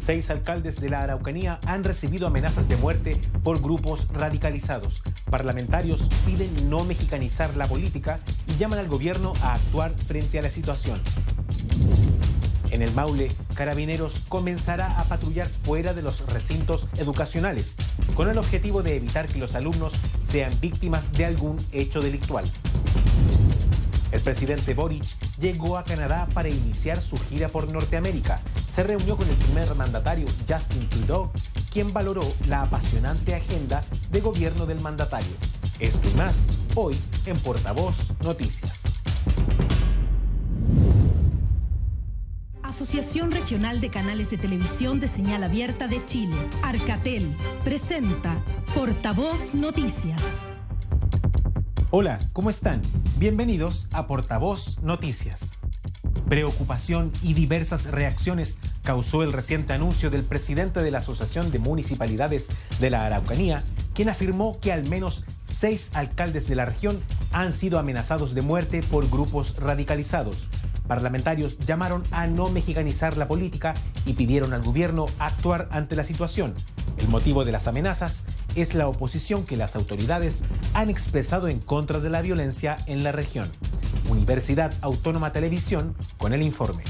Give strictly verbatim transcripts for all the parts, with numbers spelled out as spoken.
Seis alcaldes de la Araucanía han recibido amenazas de muerte por grupos radicalizados. Parlamentarios piden no mexicanizar la política y llaman al gobierno a actuar frente a la situación. En el Maule, Carabineros comenzará a patrullar fuera de los recintos educacionales, con el objetivo de evitar que los alumnos sean víctimas de algún hecho delictual. El presidente Boric llegó a Canadá para iniciar su gira por Norteamérica. Se reunió con el primer mandatario, Justin Trudeau, quien valoró la apasionante agenda de gobierno del mandatario. Esto y más, hoy en Portavoz Noticias. Asociación Regional de Canales de Televisión de Señal Abierta de Chile, Arcatel, presenta Portavoz Noticias. Hola, ¿cómo están? Bienvenidos a Portavoz Noticias. Preocupación y diversas reacciones causó el reciente anuncio del presidente de la Asociación de Municipalidades de la Araucanía, quien afirmó que al menos seis alcaldes de la región han sido amenazados de muerte por grupos radicalizados. Parlamentarios llamaron a no mexicanizar la política y pidieron al gobierno actuar ante la situación. El motivo de las amenazas es la oposición que las autoridades han expresado en contra de la violencia en la región. Universidad Autónoma Televisión con el informe.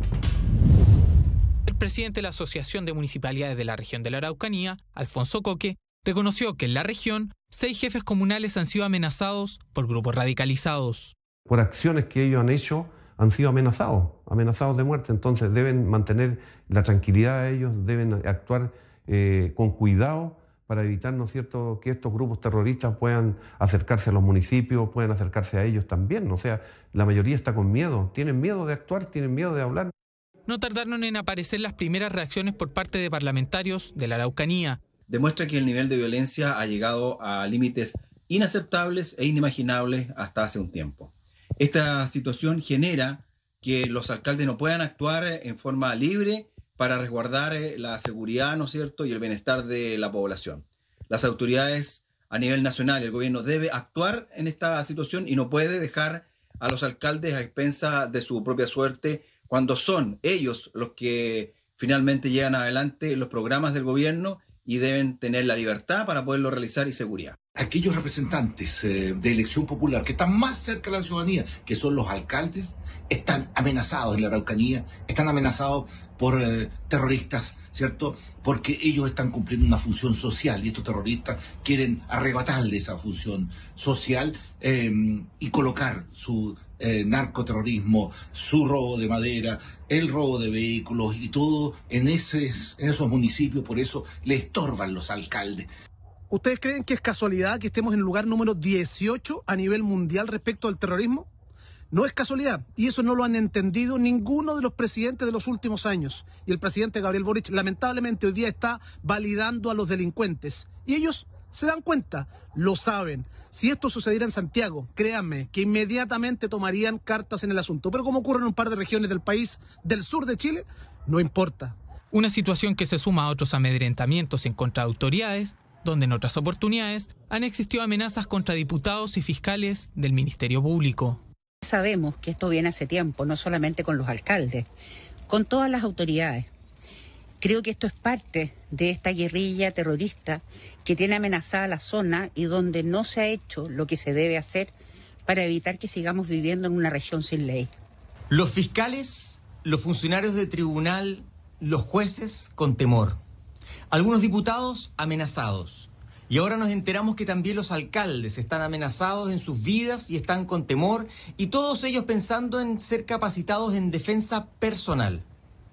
El presidente de la Asociación de Municipalidades de la región de la Araucanía, Alfonso Coque, reconoció que en la región seis jefes comunales han sido amenazados por grupos radicalizados. Por acciones que ellos han hecho, han sido amenazados, amenazados de muerte. Entonces deben mantener la tranquilidad de ellos, deben actuar eh, con cuidado para evitar, ¿no es cierto?, que estos grupos terroristas puedan acercarse a los municipios, puedan acercarse a ellos también. O sea, la mayoría está con miedo, tienen miedo de actuar, tienen miedo de hablar. No tardaron en aparecer las primeras reacciones por parte de parlamentarios de la Araucanía. Demuestra que el nivel de violencia ha llegado a límites inaceptables e inimaginables hasta hace un tiempo. Esta situación genera que los alcaldes no puedan actuar en forma libre para resguardar la seguridad, ¿no es cierto?, y el bienestar de la población. Las autoridades a nivel nacional, el gobierno debe actuar en esta situación y no puede dejar a los alcaldes a expensas de su propia suerte cuando son ellos los que finalmente llevan adelante los programas del gobierno y deben tener la libertad para poderlo realizar y seguridad. Aquellos representantes eh, de elección popular que están más cerca de la ciudadanía, que son los alcaldes, están amenazados en la Araucanía, están amenazados por eh, terroristas, ¿cierto? Porque ellos están cumpliendo una función social y estos terroristas quieren arrebatarle esa función social eh, y colocar su eh, narcoterrorismo, su robo de madera, el robo de vehículos y todo en, ese, en esos municipios. Por eso le estorban los alcaldes. ¿Ustedes creen que es casualidad que estemos en el lugar número dieciocho a nivel mundial respecto al terrorismo? No es casualidad, y eso no lo han entendido ninguno de los presidentes de los últimos años. Y el presidente Gabriel Boric lamentablemente hoy día está validando a los delincuentes. Y ellos se dan cuenta, lo saben. Si esto sucediera en Santiago, créanme que inmediatamente tomarían cartas en el asunto. Pero como ocurre en un par de regiones del país del sur de Chile, no importa. Una situación que se suma a otros amedrentamientos en contra de autoridades, donde en otras oportunidades han existido amenazas contra diputados y fiscales del Ministerio Público. Sabemos que esto viene hace tiempo, no solamente con los alcaldes, con todas las autoridades. Creo que esto es parte de esta guerrilla terrorista que tiene amenazada la zona y donde no se ha hecho lo que se debe hacer para evitar que sigamos viviendo en una región sin ley. Los fiscales, los funcionarios de tribunal, los jueces con temor. Algunos diputados amenazados. Y ahora nos enteramos que también los alcaldes están amenazados en sus vidas y están con temor, y todos ellos pensando en ser capacitados en defensa personal.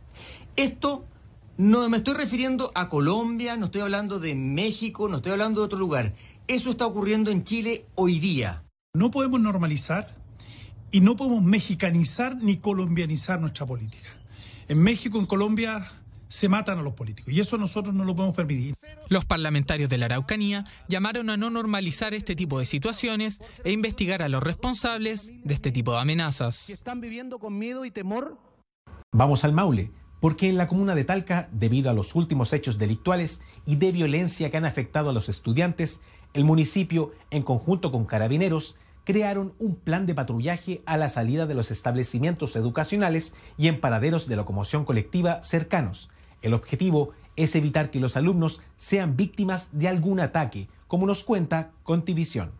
Esto no me estoy refiriendo a Colombia, no estoy hablando de México, no estoy hablando de otro lugar. Eso está ocurriendo en Chile hoy día. No podemos normalizar y no podemos mexicanizar ni colombianizar nuestra política. En México, en Colombia, se matan a los políticos y eso nosotros no lo podemos permitir. Los parlamentarios de la Araucanía llamaron a no normalizar este tipo de situaciones e investigar a los responsables de este tipo de amenazas. ¿Están viviendo con miedo y temor? Vamos al Maule, porque en la comuna de Talca, debido a los últimos hechos delictuales y de violencia que han afectado a los estudiantes, el municipio, en conjunto con Carabineros, crearon un plan de patrullaje a la salida de los establecimientos educacionales y en paraderos de locomoción colectiva cercanos. El objetivo es evitar que los alumnos sean víctimas de algún ataque, como nos cuenta Contivisión.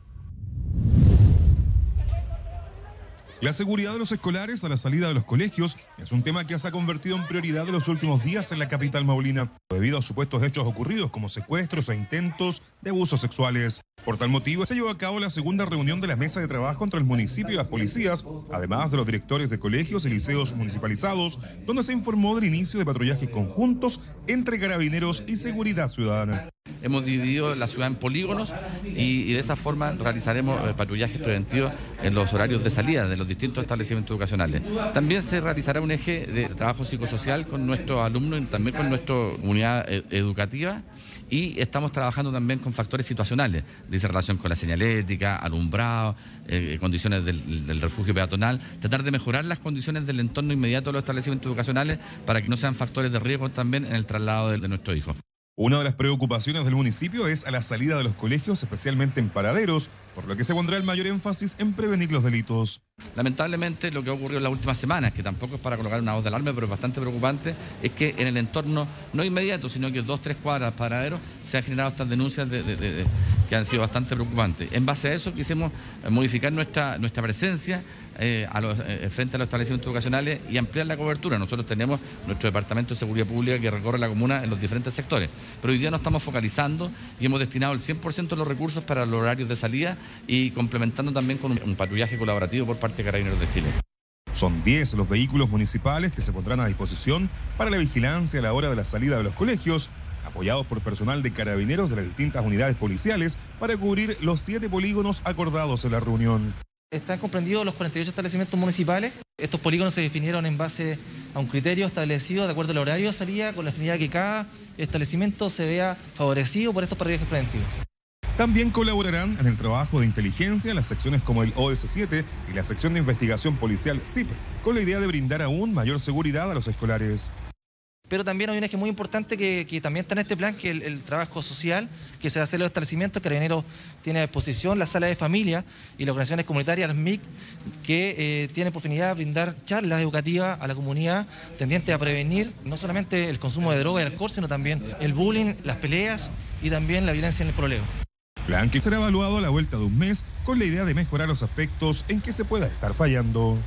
La seguridad de los escolares a la salida de los colegios es un tema que se ha convertido en prioridad de los últimos días en la capital maulina, debido a supuestos hechos ocurridos como secuestros e intentos de abusos sexuales. Por tal motivo, se llevó a cabo la segunda reunión de la mesa de trabajo entre el municipio y las policías, además de los directores de colegios y liceos municipalizados, donde se informó del inicio de patrullajes conjuntos entre carabineros y seguridad ciudadana. Hemos dividido la ciudad en polígonos y, y de esa forma realizaremos eh, patrullajes preventivos en los horarios de salida de los distintos establecimientos educacionales. También se realizará un eje de trabajo psicosocial con nuestros alumnos y también con nuestra comunidad eh, educativa, y estamos trabajando también con factores situacionales, dice relación con la señalética, alumbrado, eh, condiciones del, del refugio peatonal, tratar de mejorar las condiciones del entorno inmediato de los establecimientos educacionales para que no sean factores de riesgo también en el traslado de, de nuestros hijos. Una de las preocupaciones del municipio es a la salida de los colegios, especialmente en paraderos, por lo que se pondrá el mayor énfasis en prevenir los delitos. Lamentablemente, lo que ha ocurrido en las últimas semanas, que tampoco es para colocar una voz de alarma, pero es bastante preocupante, es que en el entorno no inmediato, sino que dos, tres cuadras, paraderos, se han generado estas denuncias de, de, de, de, que han sido bastante preocupantes. En base a eso quisimos modificar nuestra, nuestra presencia eh, a los, eh, frente a los establecimientos educacionales y ampliar la cobertura. Nosotros tenemos nuestro Departamento de Seguridad Pública que recorre la comuna en los diferentes sectores, pero hoy día nos estamos focalizando y hemos destinado el cien por ciento de los recursos para los horarios de salida y complementando también con un, un patrullaje colaborativo por parte de Carabineros de Chile. Son diez los vehículos municipales que se pondrán a disposición para la vigilancia a la hora de la salida de los colegios, apoyados por personal de Carabineros de las distintas unidades policiales para cubrir los siete polígonos acordados en la reunión. Están comprendidos los cuarenta y ocho establecimientos municipales. Estos polígonos se definieron en base a un criterio establecido de acuerdo al horario de salida, con la finalidad de que cada establecimiento se vea favorecido por estos patrullajes preventivos. También colaborarán en el trabajo de inteligencia las secciones como el O S siete y la sección de investigación policial S I P, con la idea de brindar aún mayor seguridad a los escolares. Pero también hay un eje muy importante que, que también está en este plan, que es el, el trabajo social que se hace en los establecimientos. Carabineros tiene a disposición la sala de familia y las organizaciones comunitarias, las M I C, que eh, tienen por finalidad brindar charlas educativas a la comunidad tendientes a prevenir no solamente el consumo de droga y alcohol, sino también el bullying, las peleas y también la violencia en el pololeo. Plan que será evaluado a la vuelta de un mes con la idea de mejorar los aspectos en que se pueda estar fallando.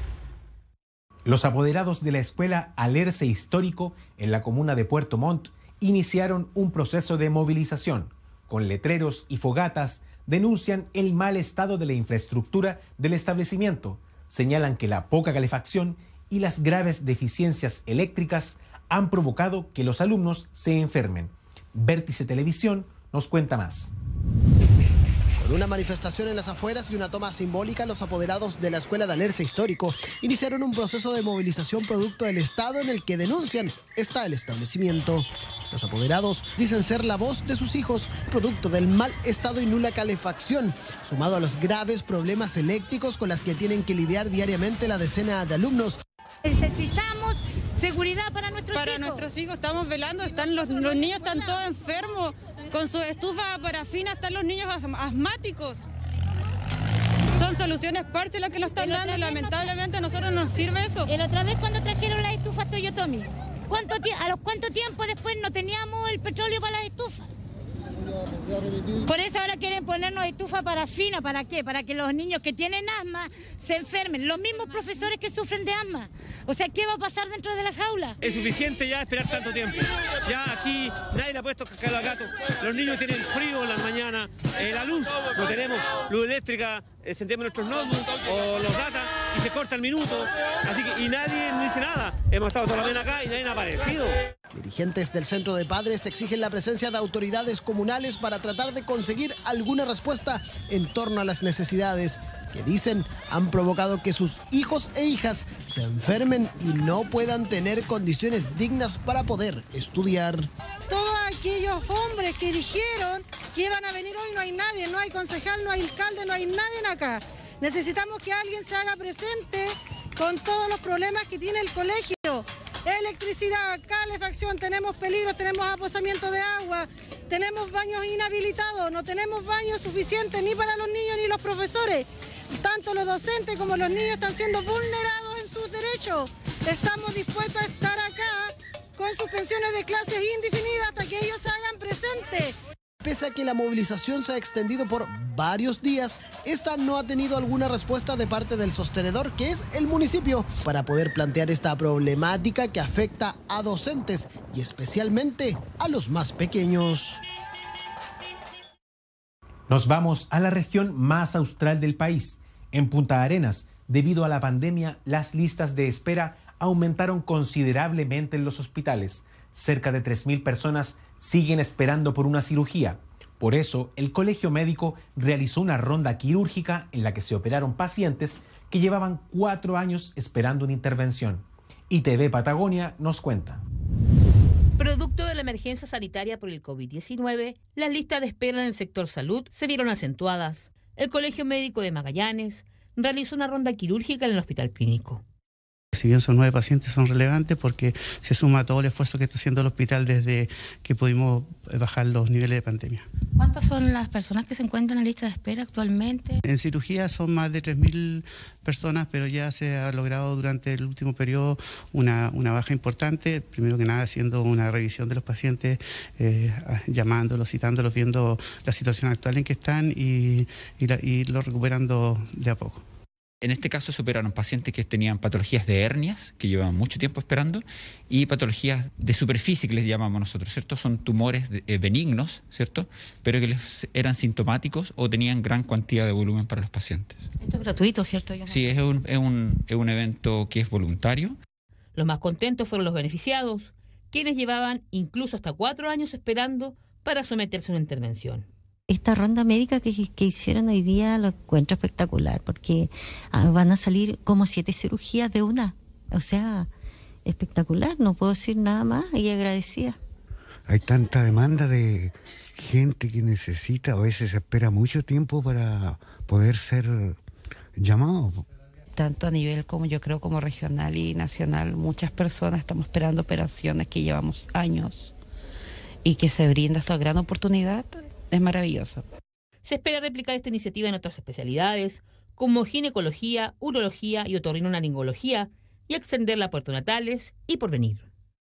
Los apoderados de la escuela Alerce Histórico en la comuna de Puerto Montt iniciaron un proceso de movilización. Con letreros y fogatas denuncian el mal estado de la infraestructura del establecimiento. Señalan que la poca calefacción y las graves deficiencias eléctricas han provocado que los alumnos se enfermen. Vértice Televisión nos cuenta más. Con una manifestación en las afueras y una toma simbólica, los apoderados de la Escuela de Alerce Histórico iniciaron un proceso de movilización producto del estado en el que denuncian está el establecimiento. Los apoderados dicen ser la voz de sus hijos, producto del mal estado y nula calefacción, sumado a los graves problemas eléctricos con las que tienen que lidiar diariamente la decena de alumnos. Necesitamos seguridad para nuestros para hijos. Para nuestros hijos estamos velando, están los, los niños están todos enfermos. Con su estufa parafina están los niños asmáticos. Son soluciones parches las que lo están dando. Lamentablemente a nosotros nos sirve eso. La otra vez cuando trajeron las estufas Toyotomi, ¿cuánto ¿a los cuánto tiempo después no teníamos el petróleo para las estufas? Por eso ahora quieren ponernos estufa parafina. ¿Para qué? Para que los niños que tienen asma se enfermen. Los mismos profesores que sufren de asma. O sea, ¿qué va a pasar dentro de las aulas? Es suficiente ya esperar tanto tiempo. Ya aquí nadie le ha puesto cascabel al gato. Los niños tienen frío en las mañanas. Eh, la luz, no tenemos luz eléctrica. Encendemos nuestros notebooks o los data y se corta el minuto. Así que, y nadie nos dice nada. Hemos estado toda la mañana acá y nadie ha aparecido. Dirigentes del Centro de Padres exigen la presencia de autoridades comunales para tratar de conseguir alguna respuesta en torno a las necesidades que dicen han provocado que sus hijos e hijas se enfermen y no puedan tener condiciones dignas para poder estudiar. Todos aquellos hombres que dijeron que iban a venir hoy, no hay nadie, no hay concejal, no hay alcalde, no hay nadie acá. Necesitamos que alguien se haga presente con todos los problemas que tiene el colegio. Electricidad, calefacción, tenemos peligros, tenemos aposamiento de agua, tenemos baños inhabilitados, no tenemos baños suficientes ni para los niños ni los profesores. Tanto los docentes como los niños están siendo vulnerados en sus derechos. Estamos dispuestos a estar acá con suspensiones de clases indefinidas hasta que ellos se hagan presentes. Pese a que la movilización se ha extendido por varios días, esta no ha tenido alguna respuesta de parte del sostenedor, que es el municipio, para poder plantear esta problemática que afecta a docentes y especialmente a los más pequeños. Nos vamos a la región más austral del país. En Punta Arenas, debido a la pandemia, las listas de espera aumentaron considerablemente en los hospitales. Cerca de tres mil personas siguen esperando por una cirugía. Por eso, el Colegio Médico realizó una ronda quirúrgica en la que se operaron pacientes que llevaban cuatro años esperando una intervención. I T V Patagonia nos cuenta. Producto de la emergencia sanitaria por el COVID diecinueve, las listas de espera en el sector salud se vieron acentuadas. El Colegio Médico de Magallanes realizó una ronda quirúrgica en el Hospital Clínico. Si bien son nueve pacientes, son relevantes porque se suma todo el esfuerzo que está haciendo el hospital desde que pudimos bajar los niveles de pandemia. ¿Cuántas son las personas que se encuentran en la lista de espera actualmente? En cirugía son más de tres mil personas, pero ya se ha logrado durante el último periodo una, una baja importante. Primero que nada haciendo una revisión de los pacientes, eh, llamándolos, citándolos, viendo la situación actual en que están y, y, la, y lo recuperando de a poco. En este caso se operaron pacientes que tenían patologías de hernias, que llevaban mucho tiempo esperando, y patologías de superficie, que les llamamos nosotros, ¿cierto? Son tumores de, eh, benignos, ¿cierto? Pero que les, eran sintomáticos o tenían gran cantidad de volumen para los pacientes. Esto es gratuito, ¿cierto? Sí, es un, es, un, es un evento que es voluntario. Los más contentos fueron los beneficiados, quienes llevaban incluso hasta cuatro años esperando para someterse a una intervención. Esta ronda médica que, que hicieron hoy día lo encuentro espectacular porque ah, van a salir como siete cirugías de una. O sea, espectacular, no puedo decir nada más y agradecida. Hay tanta demanda de gente que necesita, a veces espera mucho tiempo para poder ser llamado. Tanto a nivel como yo creo como regional y nacional, muchas personas estamos esperando operaciones que llevamos años y que se brinda esta gran oportunidad. Es maravilloso. Se espera replicar esta iniciativa en otras especialidades, como ginecología, urología y otorrinolaringología, y extenderla a puertonatales y porvenir.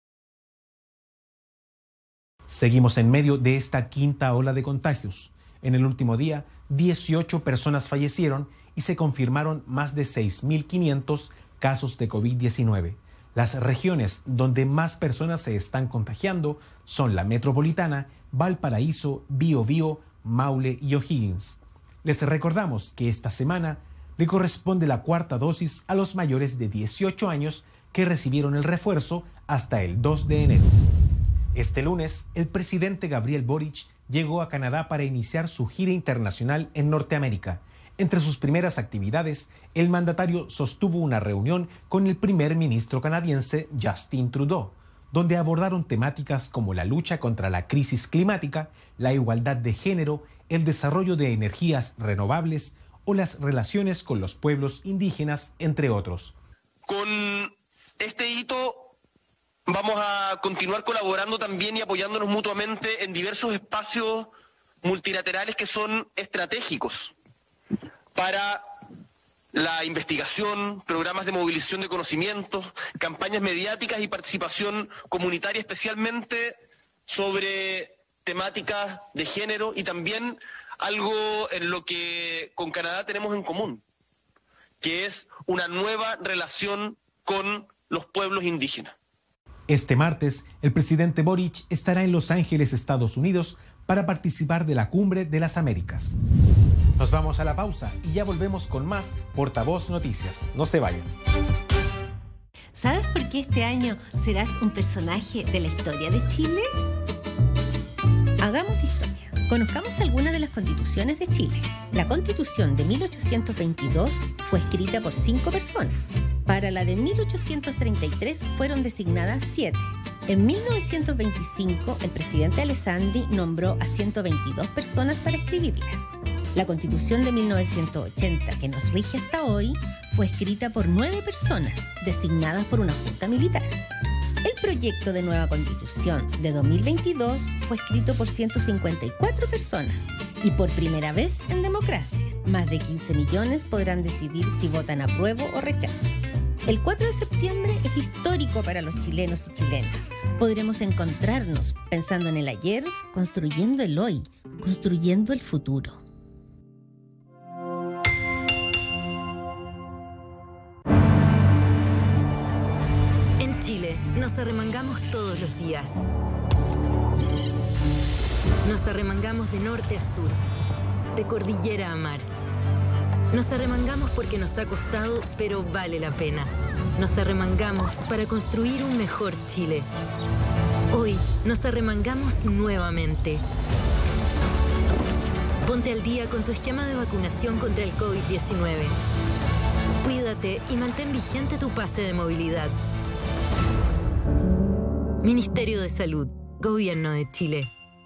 Seguimos en medio de esta quinta ola de contagios. En el último día, dieciocho personas fallecieron y se confirmaron más de seis mil quinientos casos de COVID diecinueve. Las regiones donde más personas se están contagiando son la metropolitana, Valparaíso, Biobío, Maule y O'Higgins. Les recordamos que esta semana le corresponde la cuarta dosis a los mayores de dieciocho años que recibieron el refuerzo hasta el dos de enero. Este lunes, el presidente Gabriel Boric llegó a Canadá para iniciar su gira internacional en Norteamérica. Entre sus primeras actividades, el mandatario sostuvo una reunión con el primer ministro canadiense Justin Trudeau, donde abordaron temáticas como la lucha contra la crisis climática, la igualdad de género, el desarrollo de energías renovables o las relaciones con los pueblos indígenas, entre otros. Con este hito vamos a continuar colaborando también y apoyándonos mutuamente en diversos espacios multilaterales que son estratégicos para la investigación, programas de movilización de conocimientos, campañas mediáticas y participación comunitaria, especialmente sobre temáticas de género y también algo en lo que con Canadá tenemos en común, que es una nueva relación con los pueblos indígenas. Este martes, el presidente Boric estará en Los Ángeles, Estados Unidos, para participar de la Cumbre de las Américas. Nos vamos a la pausa y ya volvemos con más Portavoz Noticias. No se vayan. ¿Sabes por qué este año serás un personaje de la historia de Chile? Hagamos historia. Conozcamos algunas de las constituciones de Chile. La Constitución de mil ochocientos veintidós fue escrita por cinco personas. Para la de mil ochocientos treinta y tres fueron designadas siete. En mil novecientos veinticinco, el presidente Alessandri nombró a ciento veintidós personas para escribirla. La Constitución de mil novecientos ochenta, que nos rige hasta hoy, fue escrita por nueve personas, designadas por una junta militar. El proyecto de nueva Constitución de dos mil veintidós fue escrito por ciento cincuenta y cuatro personas y por primera vez en democracia. Más de quince millones podrán decidir si votan apruebo o rechazo. El cuatro de septiembre es histórico para los chilenos y chilenas. Podremos encontrarnos pensando en el ayer, construyendo el hoy, construyendo el futuro. En Chile nos arremangamos todos los días. Nos arremangamos de norte a sur, de cordillera a mar. Nos arremangamos porque nos ha costado, pero vale la pena. Nos arremangamos para construir un mejor Chile. Hoy nos arremangamos nuevamente. Ponte al día con tu esquema de vacunación contra el COVID diecinueve. Cuídate y mantén vigente tu pase de movilidad. Ministerio de Salud, Gobierno de Chile.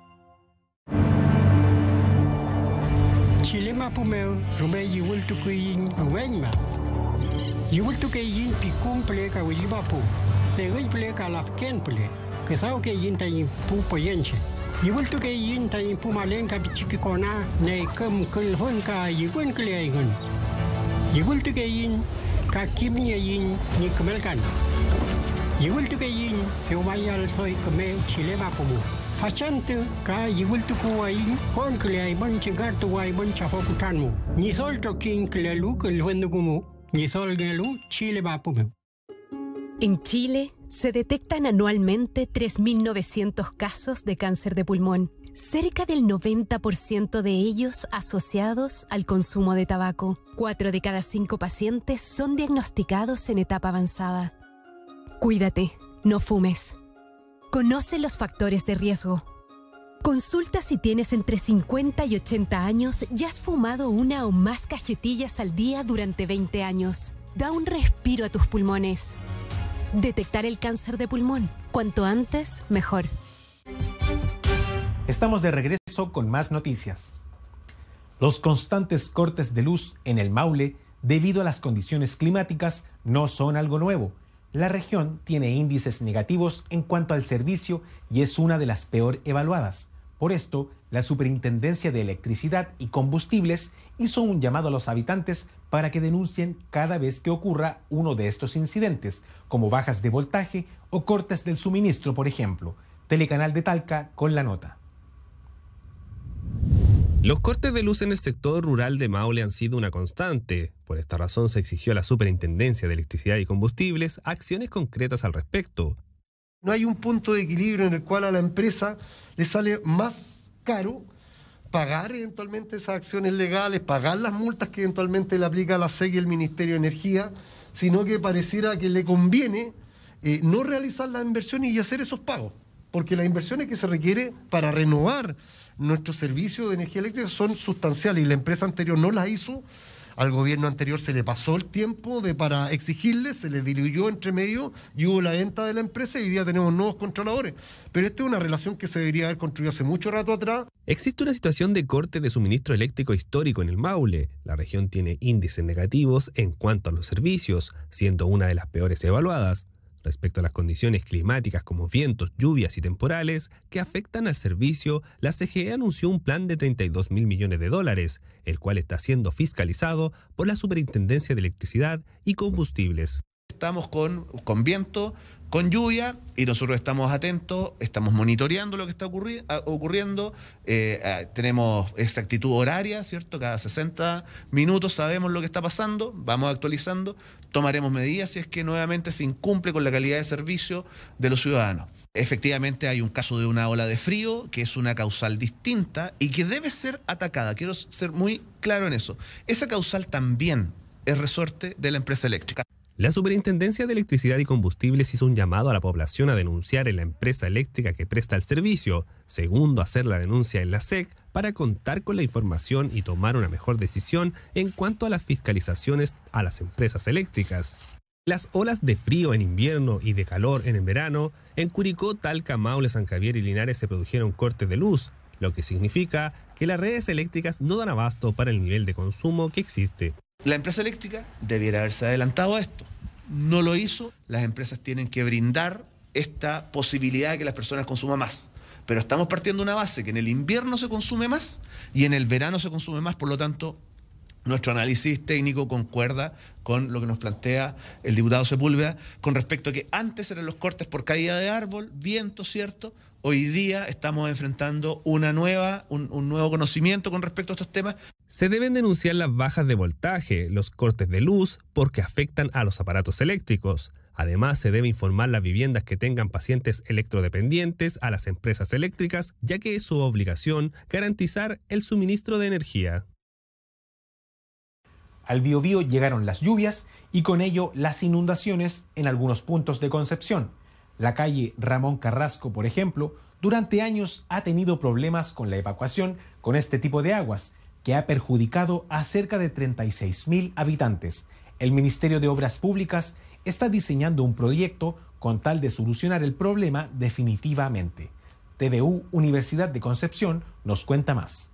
Chile mapumeu rumei yiwul tukuyin ruwenma. Yiwul tukuyin pikum ple ka wilimapu. Se gui ple ka lafken ple. Que sao que yin ta yin pu poyenche. Yiwul tukuyin ta yin pu malen ka bichiki kona ne kum kul hun ka yigun kleayin. Yiwul tukuyin ka kimnya yin ni kumelkan. Yiwul tukuyin se umayal soy kame Chile mapumu. Fachante ka yiwul tukuwain kon klei bon chingar tuwai bon chafokutanmu. Ni sol tokin klelu que el wendugumu, ni sol gelu Chile mapumu. En Chile se detectan anualmente tres mil novecientos casos de cáncer de pulmón, cerca del noventa por ciento de ellos asociados al consumo de tabaco. Cuatro de cada cinco pacientes son diagnosticados en etapa avanzada. Cuídate, no fumes. Conoce los factores de riesgo. Consulta si tienes entre cincuenta y ochenta años y has fumado una o más cajetillas al día durante veinte años. Da un respiro a tus pulmones. Detectar el cáncer de pulmón. Cuanto antes, mejor. Estamos de regreso con más noticias. Los constantes cortes de luz en el Maule, debido a las condiciones climáticas, no son algo nuevo. La región tiene índices negativos en cuanto al servicio y es una de las peor evaluadas. Por esto, la Superintendencia de Electricidad y Combustibles hizo un llamado a los habitantes para que denuncien cada vez que ocurra uno de estos incidentes, como bajas de voltaje o cortes del suministro, por ejemplo. Telecanal de Talca con la nota. Los cortes de luz en el sector rural de Maule han sido una constante. Por esta razón se exigió a la Superintendencia de Electricidad y Combustibles acciones concretas al respecto. No hay un punto de equilibrio en el cual a la empresa le sale más caro pagar eventualmente esas acciones legales, pagar las multas que eventualmente le aplica la S E C y el Ministerio de Energía, sino que pareciera que le conviene eh, no realizar las inversiones y hacer esos pagos. Porque las inversiones que se requiere para renovar nuestro servicio de energía eléctrica son sustanciales y la empresa anterior no las hizo. Al gobierno anterior se le pasó el tiempo de para exigirle, se le diluyó entre medio y hubo la venta de la empresa y hoy día tenemos nuevos controladores. Pero esta es una relación que se debería haber construido hace mucho rato atrás. Existe una situación de corte de suministro eléctrico histórico en el Maule. La región tiene índices negativos en cuanto a los servicios, siendo una de las peores evaluadas. Respecto a las condiciones climáticas como vientos, lluvias y temporales que afectan al servicio, la C G E anunció un plan de treinta y dos mil millones de dólares, el cual está siendo fiscalizado por la Superintendencia de Electricidad y Combustibles. Estamos con, con viento, con lluvia y nosotros estamos atentos, estamos monitoreando lo que está ocurri ocurriendo, eh, eh, tenemos exactitud horaria, ¿cierto? Cada sesenta minutos sabemos lo que está pasando, vamos actualizando, tomaremos medidas si es que nuevamente se incumple con la calidad de servicio de los ciudadanos. Efectivamente hay un caso de una ola de frío que es una causal distinta y que debe ser atacada, quiero ser muy claro en eso. Esa causal también es resorte de la empresa eléctrica. La Superintendencia de Electricidad y Combustibles hizo un llamado a la población a denunciar en la empresa eléctrica que presta el servicio. Segundo, hacer la denuncia en la S E C para contar con la información y tomar una mejor decisión en cuanto a las fiscalizaciones a las empresas eléctricas. Las olas de frío en invierno y de calor en el verano, en Curicó, Talca, Maule, San Javier y Linares se produjeron cortes de luz, lo que significa que las redes eléctricas no dan abasto para el nivel de consumo que existe. La empresa eléctrica debiera haberse adelantado a esto. No lo hizo. Las empresas tienen que brindar esta posibilidad de que las personas consuman más. Pero estamos partiendo de una base que en el invierno se consume más y en el verano se consume más. Por lo tanto, Nuestro análisis técnico concuerda con lo que nos plantea el diputado Sepúlveda con respecto a que antes eran los cortes por caída de árbol, viento, ¿cierto? Hoy día estamos enfrentando una nueva, un, un nuevo conocimiento con respecto a estos temas. Se deben denunciar las bajas de voltaje, los cortes de luz, porque afectan a los aparatos eléctricos. Además, se debe informar las viviendas que tengan pacientes electrodependientes a las empresas eléctricas, ya que es su obligación garantizar el suministro de energía. Al Biobío llegaron las lluvias y con ello las inundaciones en algunos puntos de Concepción. La calle Ramón Carrasco, por ejemplo, durante años ha tenido problemas con la evacuación con este tipo de aguas, que ha perjudicado a cerca de treinta y seis mil habitantes. El Ministerio de Obras Públicas está diseñando un proyecto con tal de solucionar el problema definitivamente. T V U Universidad de Concepción nos cuenta más.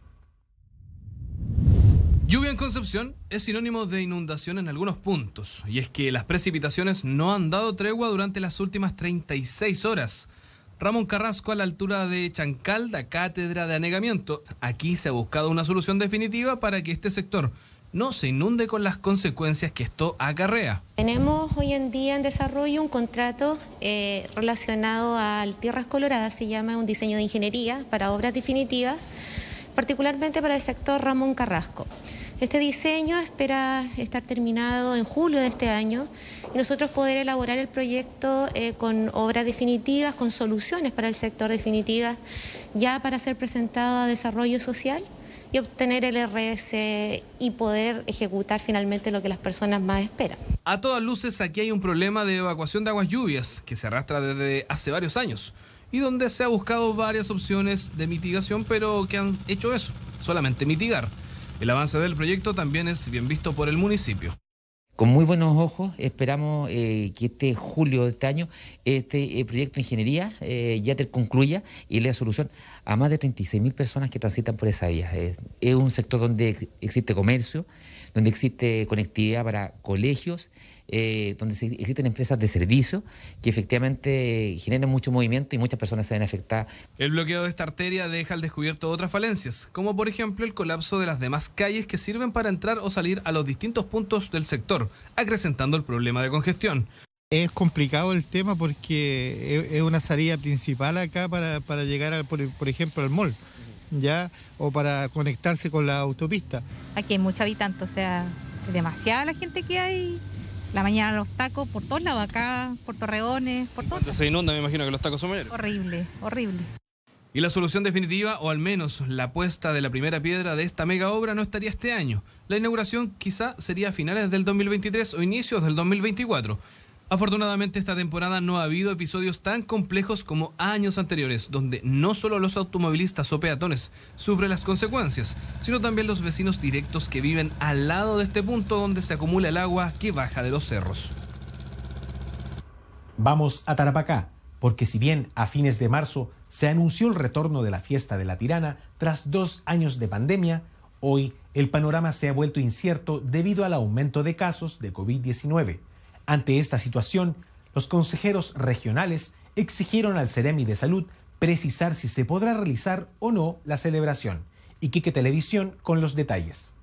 Lluvia en Concepción es sinónimo de inundación en algunos puntos, y es que las precipitaciones no han dado tregua durante las últimas treinta y seis horas. Ramón Carrasco, a la altura de Chancal, da cátedra de anegamiento. Aquí se ha buscado una solución definitiva para que este sector no se inunde con las consecuencias que esto acarrea. Tenemos hoy en día en desarrollo un contrato eh, relacionado al Tierras Coloradas, se llama un diseño de ingeniería para obras definitivas, particularmente para el sector Ramón Carrasco. Este diseño espera estar terminado en julio de este año y nosotros poder elaborar el proyecto eh, con obras definitivas, con soluciones para el sector definitivas, ya para ser presentado a desarrollo social y obtener el R S y poder ejecutar finalmente lo que las personas más esperan. A todas luces, aquí hay un problema de evacuación de aguas lluvias que se arrastra desde hace varios años y donde se ha buscado varias opciones de mitigación, pero que han hecho eso, solamente mitigar. El avance del proyecto también es bien visto por el municipio. Con muy buenos ojos esperamos eh, que este julio de este año este eh, proyecto de ingeniería eh, ya te concluya y le dé solución a más de treinta y seis mil personas que transitan por esa vía. Eh, es un sector donde existe comercio, donde existe conectividad para colegios, eh, donde se, existen empresas de servicio que efectivamente generan mucho movimiento y muchas personas se ven afectadas. El bloqueo de esta arteria deja al descubierto otras falencias, como por ejemplo el colapso de las demás calles que sirven para entrar o salir a los distintos puntos del sector, acrecentando el problema de congestión. Es complicado el tema porque es una salida principal acá para, para llegar, al, por, por ejemplo, al mall, ¿ya? O para conectarse con la autopista. Aquí hay muchos habitantes, o sea, es demasiada la gente que hay. La mañana los tacos por todos lados, acá, por Torreones, por todos lados. Se inunda, me imagino que los tacos son mayores. Horrible, horrible. Y la solución definitiva, o al menos la puesta de la primera piedra de esta mega obra, no estaría este año. La inauguración quizá sería a finales del dos mil veintitrés o inicios del dos mil veinticuatro. Afortunadamente esta temporada no ha habido episodios tan complejos como años anteriores, donde no solo los automovilistas o peatones sufren las consecuencias, sino también los vecinos directos que viven al lado de este punto donde se acumula el agua que baja de los cerros. Vamos a Tarapacá, porque si bien a fines de marzo se anunció el retorno de la fiesta de la Tirana tras dos años de pandemia, hoy el panorama se ha vuelto incierto debido al aumento de casos de COVID diecinueve. Ante esta situación, los consejeros regionales exigieron al Ceremi de Salud precisar si se podrá realizar o no la celebración. Iquique Televisión con los detalles.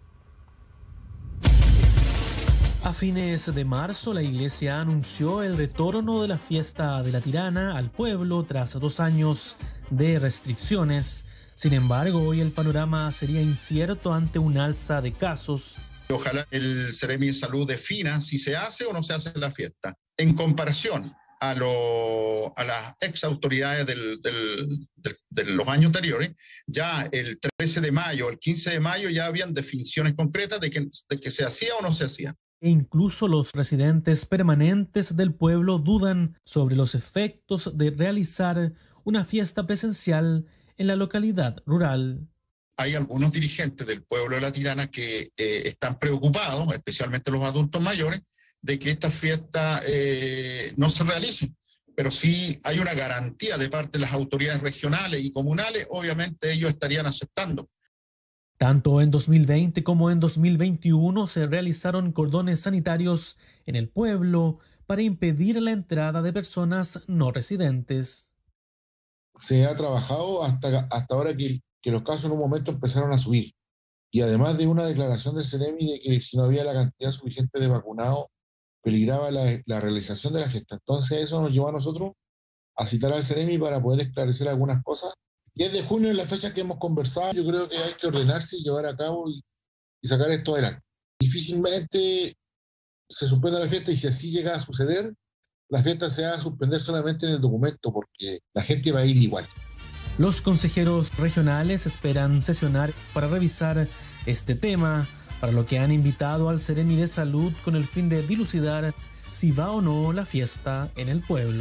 A fines de marzo, la Iglesia anunció el retorno de la fiesta de la Tirana al pueblo tras dos años de restricciones. Sin embargo, hoy el panorama sería incierto ante un alza de casos. Ojalá el Ceremi de Salud defina si se hace o no se hace la fiesta. En comparación a, lo, a las ex autoridades del, del, del, de los años anteriores, ya el trece de mayo, el quince de mayo ya habían definiciones concretas de que, de que se hacía o no se hacía. E incluso los residentes permanentes del pueblo dudan sobre los efectos de realizar una fiesta presencial en la localidad rural. Hay algunos dirigentes del pueblo de la Tirana que eh, están preocupados, especialmente los adultos mayores, de que esta fiesta eh, no se realice. Pero sí hay una garantía de parte de las autoridades regionales y comunales, obviamente ellos estarían aceptando. Tanto en dos mil veinte como en dos mil veintiuno se realizaron cordones sanitarios en el pueblo para impedir la entrada de personas no residentes. Se ha trabajado hasta, hasta ahora que, que los casos en un momento empezaron a subir. y además de una declaración del Ceremi de que si no había la cantidad suficiente de vacunados, peligraba la, la realización de la fiesta. Entonces eso nos llevó a nosotros a citar al Ceremi para poder esclarecer algunas cosas. diez de junio es la fecha que hemos conversado. Yo creo que hay que ordenarse y llevar a cabo y, y sacar esto adelante. Difícilmente se suspenda la fiesta, y si así llega a suceder, la fiesta se va a suspender solamente en el documento, porque la gente va a ir igual. Los consejeros regionales esperan sesionar para revisar este tema, para lo que han invitado al Ceremi de Salud con el fin de dilucidar si va o no la fiesta en el pueblo.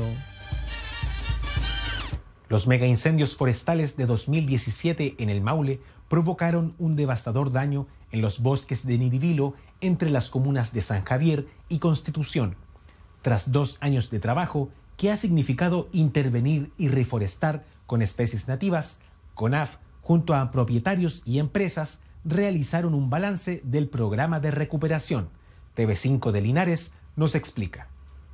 Los megaincendios forestales de dos mil diecisiete en el Maule provocaron un devastador daño en los bosques de Niribilo entre las comunas de San Javier y Constitución. Tras dos años de trabajo que ha significado intervenir y reforestar con especies nativas, CONAF, junto a propietarios y empresas, realizaron un balance del programa de recuperación. T V cinco de Linares nos explica.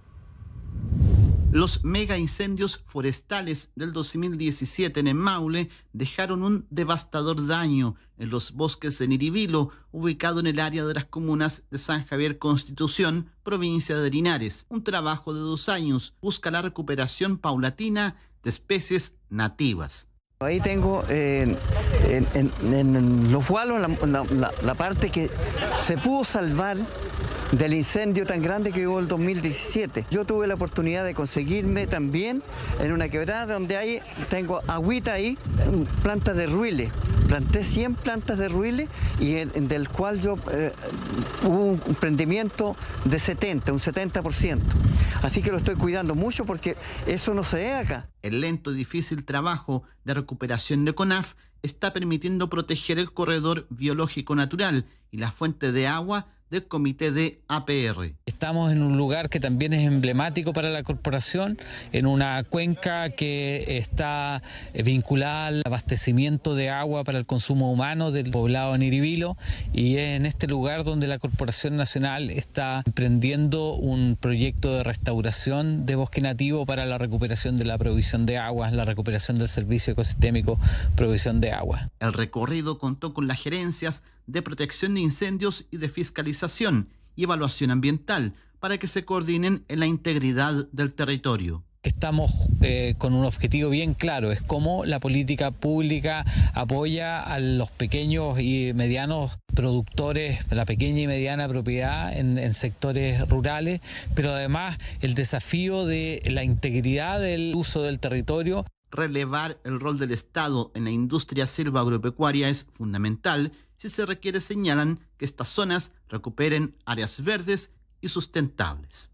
Los mega incendios forestales del dos mil diecisiete en el Maule dejaron un devastador daño en los bosques de Niribilo, ubicado en el área de las comunas de San Javier Constitución, provincia de Linares. Un trabajo de dos años busca la recuperación paulatina de especies nativas. Ahí tengo eh, en, en, en los Gualos la, la, la, la parte que se pudo salvar del incendio tan grande que hubo en el dos mil diecisiete. Yo tuve la oportunidad de conseguirme también en una quebrada donde hay, tengo agüita ahí, plantas de ruile. Planté cien plantas de ruile y en, en del cual yo eh, hubo un prendimiento de setenta, un setenta por ciento. Así que lo estoy cuidando mucho porque eso no se ve acá. El lento y difícil trabajo de recuperación de CONAF está permitiendo proteger el corredor biológico natural y la fuente de agua del comité de A P R. Estamos en un lugar que también es emblemático para la corporación, en una cuenca que está vinculada al abastecimiento de agua para el consumo humano del poblado de Niribilo, y es en este lugar donde la Corporación Nacional está emprendiendo un proyecto de restauración de bosque nativo para la recuperación de la provisión de agua, la recuperación del servicio ecosistémico, provisión de agua. El recorrido contó con las gerencias de protección de incendios y de fiscalización y evaluación ambiental para que se coordinen en la integridad del territorio. Estamos eh, con un objetivo bien claro, es cómo la política pública apoya a los pequeños y medianos productores, la pequeña y mediana propiedad en, en sectores rurales, pero además el desafío de la integridad del uso del territorio. Relevar el rol del Estado en la industria silvagropecuaria es fundamental si se requiere, señalan, que estas zonas recuperen áreas verdes y sustentables.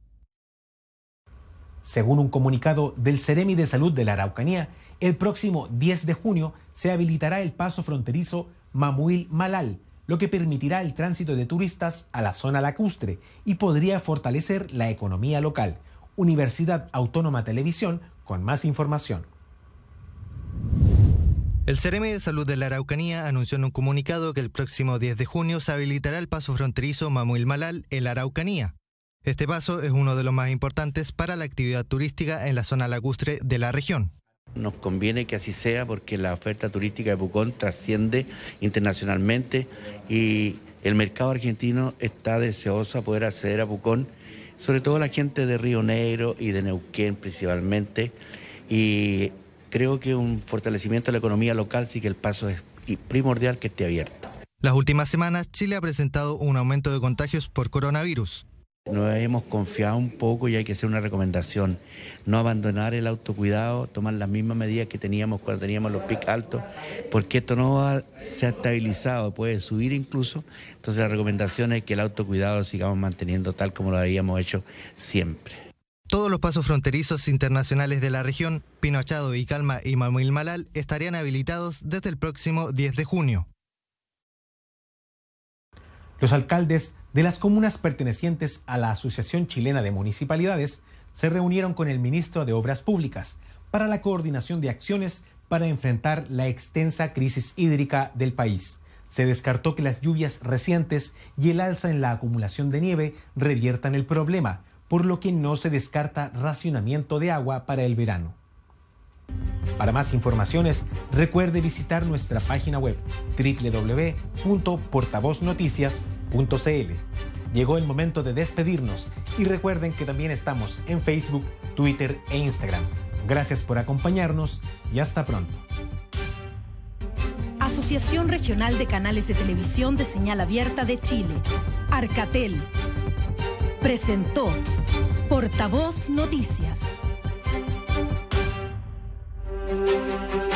Según un comunicado del Ceremi de Salud de la Araucanía, el próximo diez de junio se habilitará el paso fronterizo Mamuil-Malal, lo que permitirá el tránsito de turistas a la zona lacustre y podría fortalecer la economía local. Universidad Autónoma Televisión, con más información. El Ceremi de Salud de la Araucanía anunció en un comunicado que el próximo diez de junio se habilitará el paso fronterizo Mamuil-Malal en la Araucanía. Este paso es uno de los más importantes para la actividad turística en la zona lacustre de la región. Nos conviene que así sea porque la oferta turística de Pucón trasciende internacionalmente y el mercado argentino está deseoso de poder acceder a Pucón, sobre todo la gente de Río Negro y de Neuquén principalmente, y creo que un fortalecimiento de la economía local sí que el paso es primordial que esté abierto. Las últimas semanas Chile ha presentado un aumento de contagios por coronavirus. Nos hemos confiado un poco y hay que hacer una recomendación, no abandonar el autocuidado, tomar las mismas medidas que teníamos cuando teníamos los picos altos, porque esto no va, se ha estabilizado, puede subir incluso, entonces la recomendación es que el autocuidado lo sigamos manteniendo tal como lo habíamos hecho siempre. Todos los pasos fronterizos internacionales de la región, Pino Achado, Vilcalma y Mamuil-Malal, estarían habilitados desde el próximo diez de junio. Los alcaldes de las comunas pertenecientes a la Asociación Chilena de Municipalidades se reunieron con el ministro de Obras Públicas para la coordinación de acciones para enfrentar la extensa crisis hídrica del país. Se descartó que las lluvias recientes y el alza en la acumulación de nieve reviertan el problema, por lo que no se descarta racionamiento de agua para el verano. Para más informaciones, recuerde visitar nuestra página web doble u doble u doble u punto portavoz noticias punto c l. Llegó el momento de despedirnos y recuerden que también estamos en Facebook, Twitter e Instagram. Gracias por acompañarnos y hasta pronto. Asociación Regional de Canales de Televisión de Señal Abierta de Chile, Arcatel, presentó Portavoz Noticias.